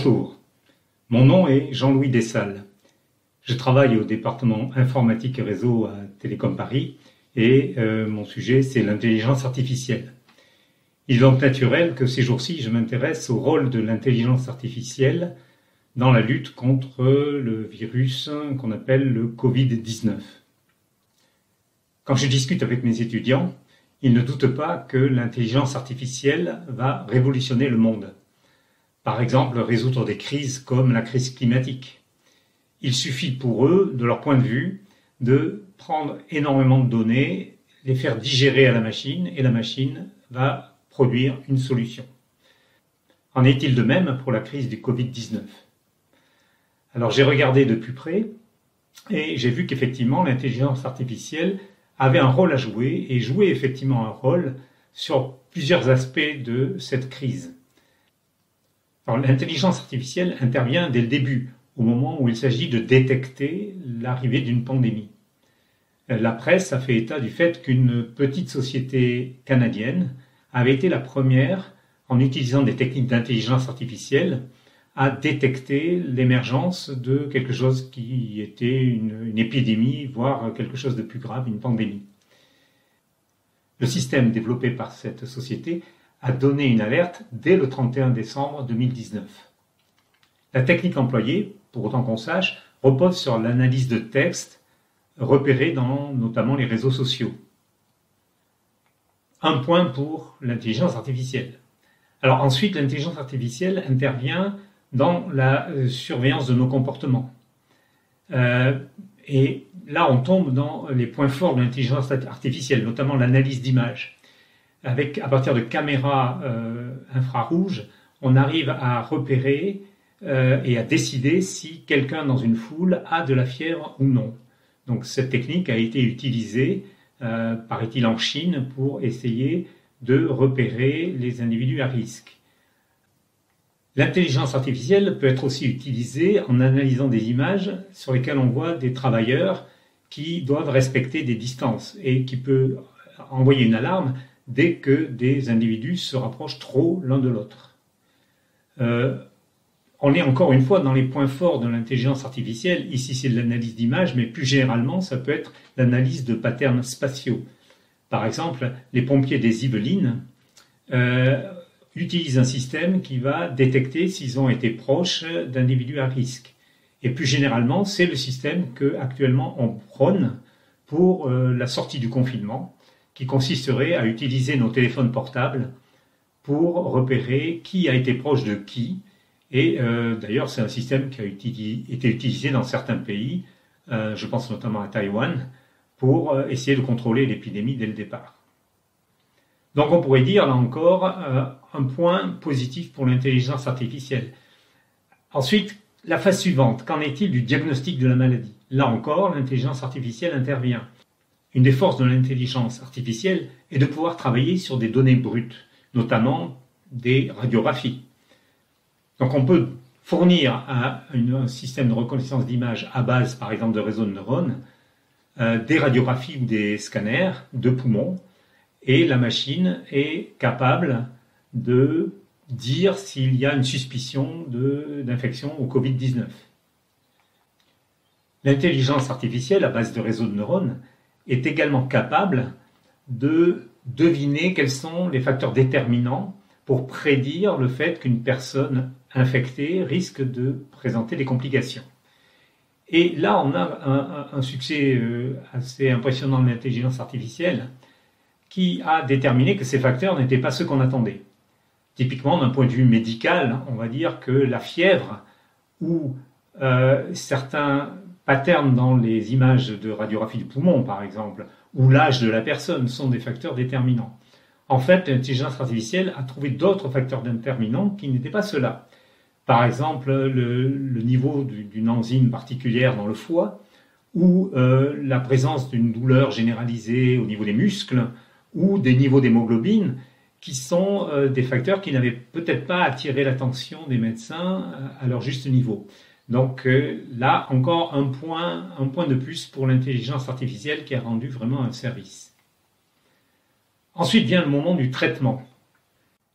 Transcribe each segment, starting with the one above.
Bonjour, mon nom est Jean-Louis Dessalles. Je travaille au département informatique et réseau à Télécom Paris et mon sujet c'est l'intelligence artificielle. Il est donc naturel que ces jours-ci je m'intéresse au rôle de l'intelligence artificielle dans la lutte contre le virus qu'on appelle le Covid-19. Quand je discute avec mes étudiants, ils ne doutent pas que l'intelligence artificielle va révolutionner le monde. Par exemple, résoudre des crises comme la crise climatique. Il suffit pour eux, de leur point de vue, de prendre énormément de données, les faire digérer à la machine et la machine va produire une solution. En est-il de même pour la crise du Covid-19 ? Alors j'ai regardé de plus près et j'ai vu qu'effectivement l'intelligence artificielle avait un rôle à jouer et jouait effectivement un rôle sur plusieurs aspects de cette crise. Alors, l'intelligence artificielle intervient dès le début, au moment où il s'agit de détecter l'arrivée d'une pandémie. La presse a fait état du fait qu'une petite société canadienne avait été la première, en utilisant des techniques d'intelligence artificielle, à détecter l'émergence de quelque chose qui était une épidémie, voire quelque chose de plus grave, une pandémie. Le système développé par cette société a donné une alerte dès le 31 décembre 2019. La technique employée, pour autant qu'on sache, repose sur l'analyse de textes repérés dans notamment les réseaux sociaux. Un point pour l'intelligence artificielle. Alors ensuite, l'intelligence artificielle intervient dans la surveillance de nos comportements. Et là, on tombe dans les points forts de l'intelligence artificielle, notamment l'analyse d'images. À partir de caméras infrarouges, on arrive à repérer et à décider si quelqu'un dans une foule a de la fièvre ou non. Donc cette technique a été utilisée, paraît-il, en Chine pour essayer de repérer les individus à risque. L'intelligence artificielle peut être aussi utilisée en analysant des images sur lesquelles on voit des travailleurs qui doivent respecter des distances et qui peut envoyer une alarme dès que des individus se rapprochent trop l'un de l'autre. On est encore une fois dans les points forts de l'intelligence artificielle. Ici, c'est de l'analyse d'images, mais plus généralement, ça peut être l'analyse de patterns spatiaux. Par exemple, les pompiers des Yvelines utilisent un système qui va détecter s'ils ont été proches d'individus à risque. Et plus généralement, c'est le système qu'actuellement on prône pour la sortie du confinement, qui consisterait à utiliser nos téléphones portables pour repérer qui a été proche de qui. Et d'ailleurs, c'est un système qui a été utilisé dans certains pays, je pense notamment à Taïwan, pour essayer de contrôler l'épidémie dès le départ. Donc on pourrait dire, là encore, un point positif pour l'intelligence artificielle. Ensuite, la phase suivante, qu'en est-il du diagnostic de la maladie ? Là encore, l'intelligence artificielle intervient. Une des forces de l'intelligence artificielle est de pouvoir travailler sur des données brutes, notamment des radiographies. Donc on peut fournir à un système de reconnaissance d'images à base, par exemple, de réseaux de neurones, des radiographies ou des scanners de poumons, et la machine est capable de dire s'il y a une suspicion d'infection au Covid-19. L'intelligence artificielle à base de réseaux de neurones est également capable de deviner quels sont les facteurs déterminants pour prédire le fait qu'une personne infectée risque de présenter des complications. Et là, on a un succès assez impressionnant de l'intelligence artificielle qui a déterminé que ces facteurs n'étaient pas ceux qu'on attendait. Typiquement, d'un point de vue médical, on va dire que la fièvre ou certains patterns dans les images de radiographie du poumon, par exemple, ou l'âge de la personne sont des facteurs déterminants. En fait, l'intelligence artificielle a trouvé d'autres facteurs déterminants qui n'étaient pas ceux-là. Par exemple, le niveau d'une enzyme particulière dans le foie, ou la présence d'une douleur généralisée au niveau des muscles, ou des niveaux d'hémoglobine, qui sont des facteurs qui n'avaient peut-être pas attiré l'attention des médecins à leur juste niveau. Donc là, encore un point de plus pour l'intelligence artificielle qui a rendu vraiment un service. Ensuite vient le moment du traitement.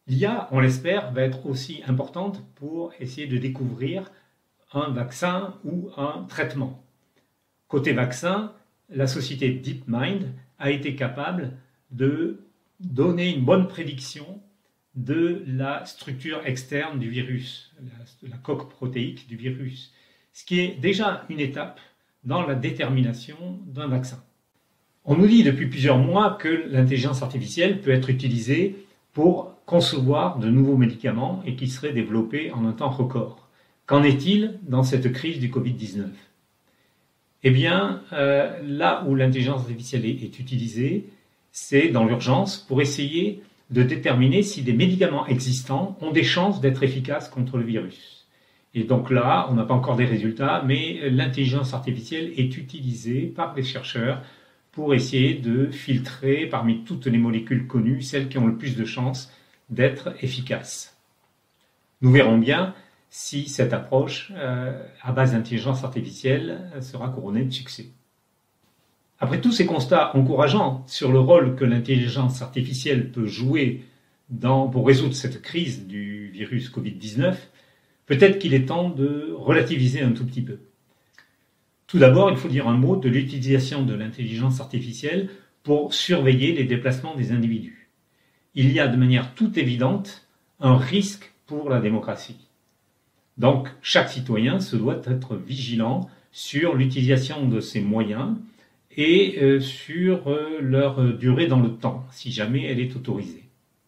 L'IA, on l'espère, va être aussi importante pour essayer de découvrir un vaccin ou un traitement. Côté vaccin, la société DeepMind a été capable de donner une bonne prédiction de la structure externe du virus, la coque protéique du virus, ce qui est déjà une étape dans la détermination d'un vaccin. On nous dit depuis plusieurs mois que l'intelligence artificielle peut être utilisée pour concevoir de nouveaux médicaments et qui seraient développés en un temps record. Qu'en est-il dans cette crise du Covid-19 ? Eh bien, là où l'intelligence artificielle est utilisée, c'est dans l'urgence pour essayer de déterminer si des médicaments existants ont des chances d'être efficaces contre le virus. Et donc là, on n'a pas encore des résultats, mais l'intelligence artificielle est utilisée par les chercheurs pour essayer de filtrer parmi toutes les molécules connues celles qui ont le plus de chances d'être efficaces. Nous verrons bien si cette approche à base d'intelligence artificielle sera couronnée de succès. Après tous ces constats encourageants sur le rôle que l'intelligence artificielle peut jouer pour résoudre cette crise du virus Covid-19, peut-être qu'il est temps de relativiser un tout petit peu. Tout d'abord, il faut dire un mot de l'utilisation de l'intelligence artificielle pour surveiller les déplacements des individus. Il y a de manière toute évidente un risque pour la démocratie. Donc, chaque citoyen se doit être vigilant sur l'utilisation de ces moyens et sur leur durée dans le temps, si jamais elle est autorisée.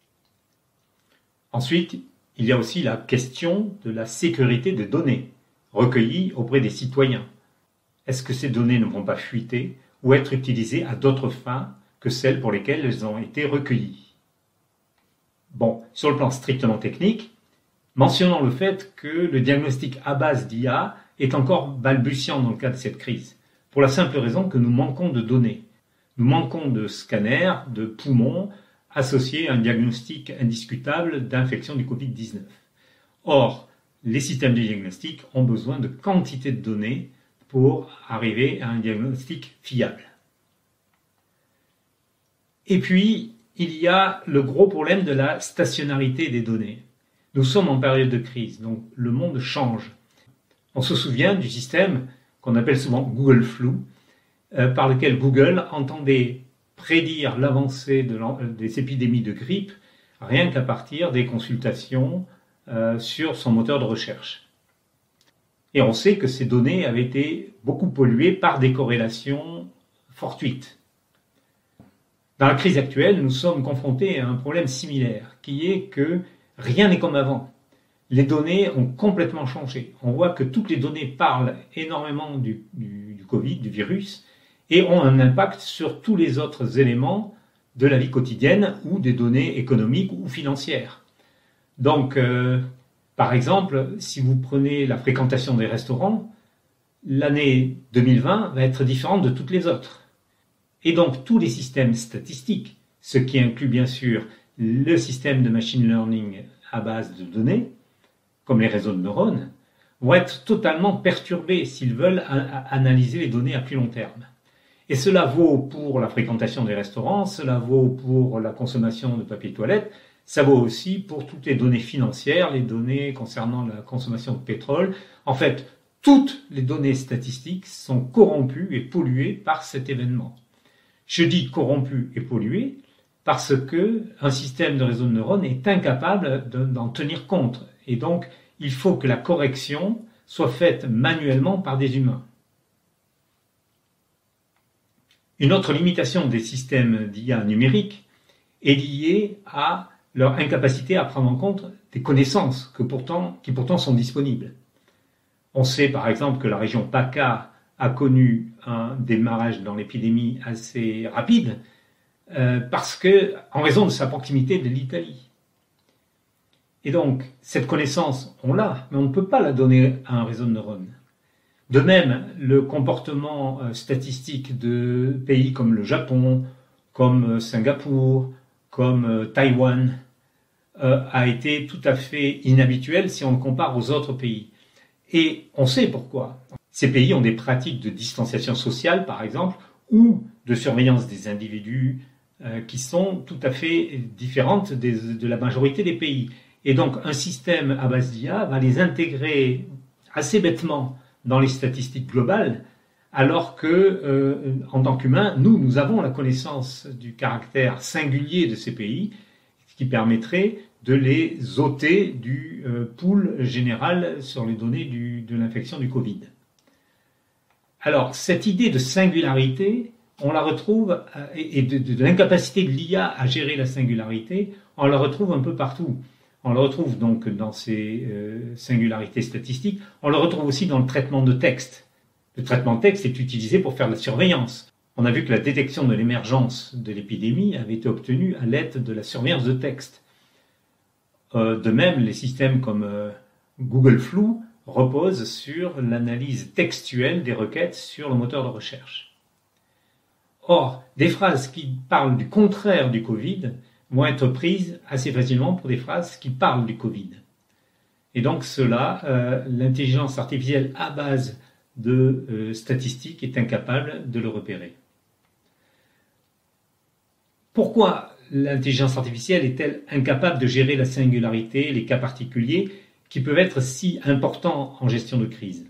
Ensuite, il y a aussi la question de la sécurité des données recueillies auprès des citoyens. Est-ce que ces données ne vont pas fuiter ou être utilisées à d'autres fins que celles pour lesquelles elles ont été recueillies ? Bon, sur le plan strictement technique, mentionnons le fait que le diagnostic à base d'IA est encore balbutiant dans le cas de cette crise, pour la simple raison que nous manquons de données. Nous manquons de scanners, de poumons, associés à un diagnostic indiscutable d'infection du Covid-19. Or, les systèmes de diagnostic ont besoin de quantité de données pour arriver à un diagnostic fiable. Et puis, il y a le gros problème de la stationnarité des données. Nous sommes en période de crise, donc le monde change. On se souvient du système qu'on appelle souvent Google Flu, par lequel Google entendait prédire l'avancée des épidémies de grippe rien qu'à partir des consultations sur son moteur de recherche. Et on sait que ces données avaient été beaucoup polluées par des corrélations fortuites. Dans la crise actuelle, nous sommes confrontés à un problème similaire, qui est que rien n'est comme avant. Les données ont complètement changé. On voit que toutes les données parlent énormément du Covid, du virus, et ont un impact sur tous les autres éléments de la vie quotidienne ou des données économiques ou financières. Donc, par exemple, si vous prenez la fréquentation des restaurants, l'année 2020 va être différente de toutes les autres. Et donc, tous les systèmes statistiques, ce qui inclut bien sûr le système de machine learning à base de données, comme les réseaux de neurones, vont être totalement perturbés s'ils veulent analyser les données à plus long terme. Et cela vaut pour la fréquentation des restaurants, cela vaut pour la consommation de papier toilette, ça vaut aussi pour toutes les données financières, les données concernant la consommation de pétrole. En fait, toutes les données statistiques sont corrompues et polluées par cet événement. Je dis corrompues et polluées parce que un système de réseau de neurones est incapable d'en tenir compte. Et donc, il faut que la correction soit faite manuellement par des humains. Une autre limitation des systèmes d'IA numériques est liée à leur incapacité à prendre en compte des connaissances qui pourtant sont disponibles. On sait par exemple que la région PACA a connu un démarrage dans l'épidémie assez rapide en raison de sa proximité de l'Italie. Et donc, cette connaissance, on l'a, mais on ne peut pas la donner à un réseau de neurones. De même, le comportement statistique de pays comme le Japon, comme Singapour, comme Taïwan, a été tout à fait inhabituel si on le compare aux autres pays. Et on sait pourquoi. Ces pays ont des pratiques de distanciation sociale, par exemple, ou de surveillance des individus qui sont tout à fait différentes de la majorité des pays. Et donc un système à base d'IA va les intégrer assez bêtement dans les statistiques globales, alors que, en tant qu'humains, nous avons la connaissance du caractère singulier de ces pays, ce qui permettrait de les ôter du pool général sur les données de l'infection du Covid. Alors, cette idée de singularité, on la retrouve, et de l'incapacité de l'IA à gérer la singularité, on la retrouve un peu partout. On le retrouve donc dans ces singularités statistiques, on le retrouve aussi dans le traitement de texte. Le traitement de texte est utilisé pour faire de la surveillance. On a vu que la détection de l'émergence de l'épidémie avait été obtenue à l'aide de la surveillance de texte. De même, les systèmes comme Google Flou reposent sur l'analyse textuelle des requêtes sur le moteur de recherche. Or, des phrases qui parlent du contraire du Covid vont être prises assez facilement pour des phrases qui parlent du Covid. Et donc cela, l'intelligence artificielle à base de statistiques est incapable de le repérer. Pourquoi l'intelligence artificielle est-elle incapable de gérer la singularité, les cas particuliers qui peuvent être si importants en gestion de crise?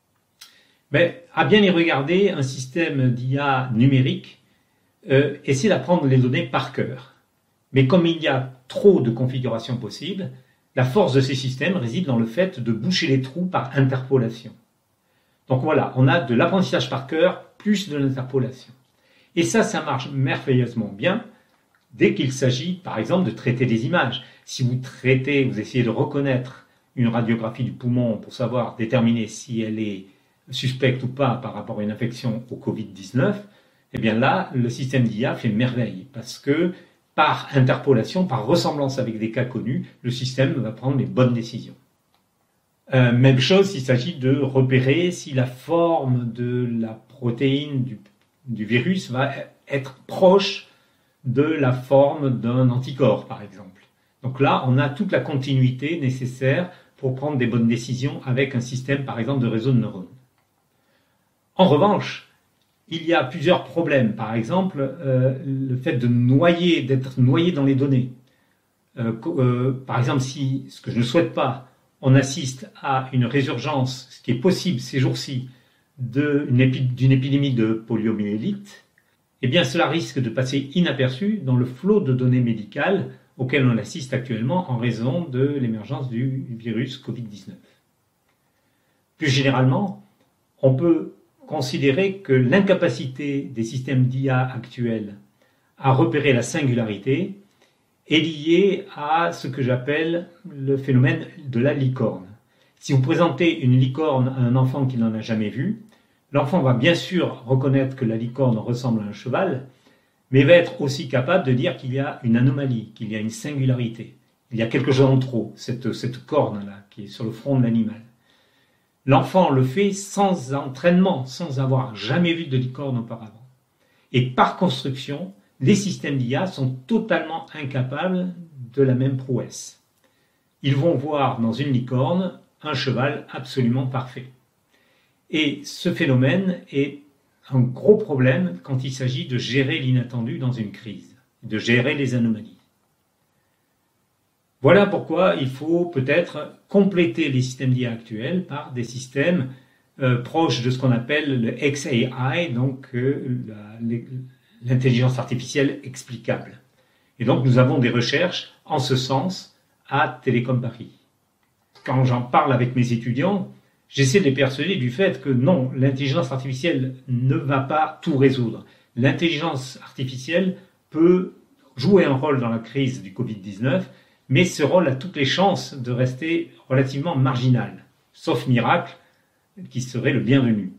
À bien y regarder, un système d'IA numérique essaie d'apprendre les données par cœur. Mais comme il y a trop de configurations possibles, la force de ces systèmes réside dans le fait de boucher les trous par interpolation. Donc voilà, on a de l'apprentissage par cœur plus de l'interpolation. Et ça marche merveilleusement bien dès qu'il s'agit, par exemple, de traiter des images. Si vous essayez de reconnaître une radiographie du poumon pour savoir déterminer si elle est suspecte ou pas par rapport à une infection au Covid-19, eh bien là, le système d'IA fait merveille parce que par interpolation, par ressemblance avec des cas connus, le système va prendre les bonnes décisions. Même chose s'il s'agit de repérer si la forme de la protéine du virus va être proche de la forme d'un anticorps, par exemple. Donc là, on a toute la continuité nécessaire pour prendre des bonnes décisions avec un système, par exemple, de réseau de neurones. En revanche, il y a plusieurs problèmes. Par exemple, le fait d'être noyé dans les données. Par exemple, si, ce que je ne souhaite pas, on assiste à une résurgence, ce qui est possible ces jours-ci, d'une épidémie de poliomyélite, eh bien cela risque de passer inaperçu dans le flot de données médicales auquel on assiste actuellement en raison de l'émergence du virus Covid-19. Plus généralement, on peut considérer que l'incapacité des systèmes d'IA actuels à repérer la singularité est liée à ce que j'appelle le phénomène de la licorne. Si vous présentez une licorne à un enfant qui n'en a jamais vu, l'enfant va bien sûr reconnaître que la licorne ressemble à un cheval, mais va être aussi capable de dire qu'il y a une anomalie, qu'il y a une singularité. Il y a quelque chose en trop, cette corne-là qui est sur le front de l'animal. L'enfant le fait sans entraînement, sans avoir jamais vu de licorne auparavant. Et par construction, les systèmes d'IA sont totalement incapables de la même prouesse. Ils vont voir dans une licorne un cheval absolument parfait. Et ce phénomène est un gros problème quand il s'agit de gérer l'inattendu dans une crise, de gérer les anomalies. Voilà pourquoi il faut peut-être compléter les systèmes d'IA actuels par des systèmes proches de ce qu'on appelle le XAI, donc l'intelligence artificielle explicable. Et donc nous avons des recherches en ce sens à Télécom Paris. Quand j'en parle avec mes étudiants, j'essaie de les persuader du fait que non, l'intelligence artificielle ne va pas tout résoudre. L'intelligence artificielle peut jouer un rôle dans la crise du Covid-19, mais ce rôle a toutes les chances de rester relativement marginal, sauf miracle, qui serait le bienvenu.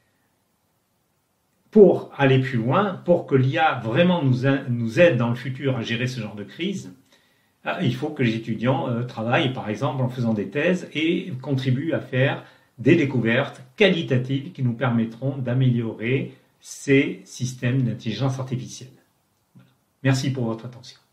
Pour aller plus loin, pour que l'IA vraiment nous aide dans le futur à gérer ce genre de crise, il faut que les étudiants travaillent par exemple en faisant des thèses et contribuent à faire des découvertes qualitatives qui nous permettront d'améliorer ces systèmes d'intelligence artificielle. Merci pour votre attention.